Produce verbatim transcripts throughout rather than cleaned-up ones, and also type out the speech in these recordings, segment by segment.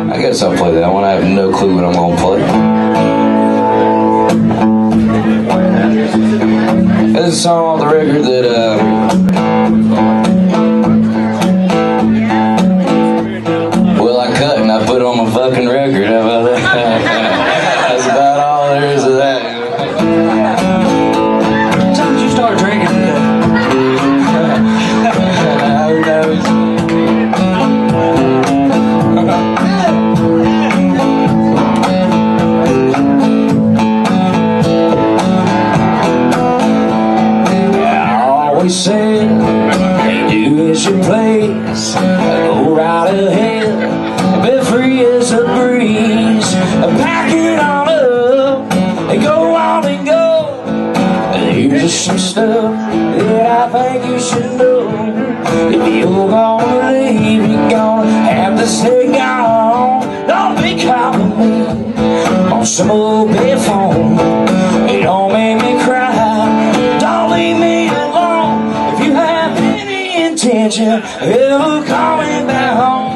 I guess I'll play that one. I have no clue what I'm going to play. This is a song on the record that, uh, well, I cut and I put on my fucking record. How about that? That's about all there is to that. Sometimes you start drinking. Who knows? Said, do as you please, go right ahead, be free as a breeze, pack it on up, and go on and go. Here's just some stuff that I think you should know. If you're gonna leave, you're gonna have to stay gone. Don't be calling me on some old bed phone. It don't make me cry. Don't leave me intention ever coming back home.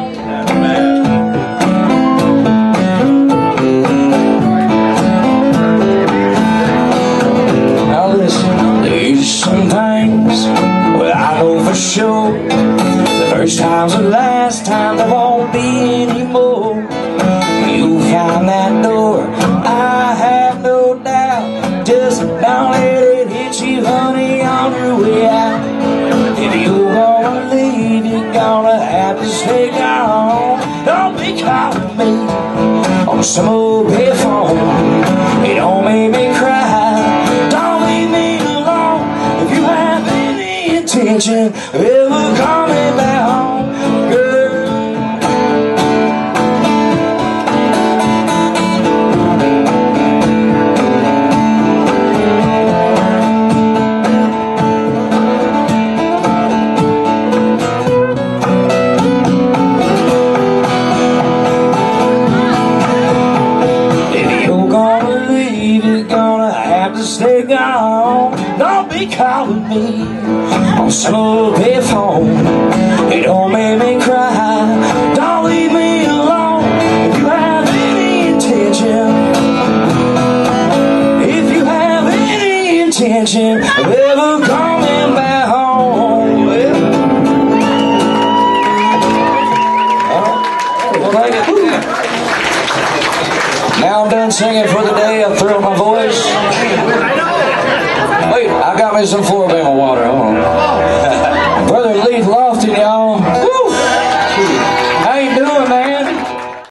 Now listen, there's some things well I know for sure. The first time's the last time, there won't be any more. You'll find that door, I have no doubt. Just don't let it hit you, honey, on your way out. If you're gonna leave, you're gonna have to stay gone. Don't be calling me on some old pay phone. It don't make me cry. Don't leave me alone. If you have any intention of ever coming back home, girl. Stay gone. Don't be calling me on some old pay phone. It don't make me cry. Don't leave me alone. If you have any intention, if you have any intention of ever coming back home. Well, well, thank you. Now I'm done singing for the day. I've thrilled my voice. Wait, I got me some Flora-Bama water. Hold on. Brother Lee Lofton, y'all.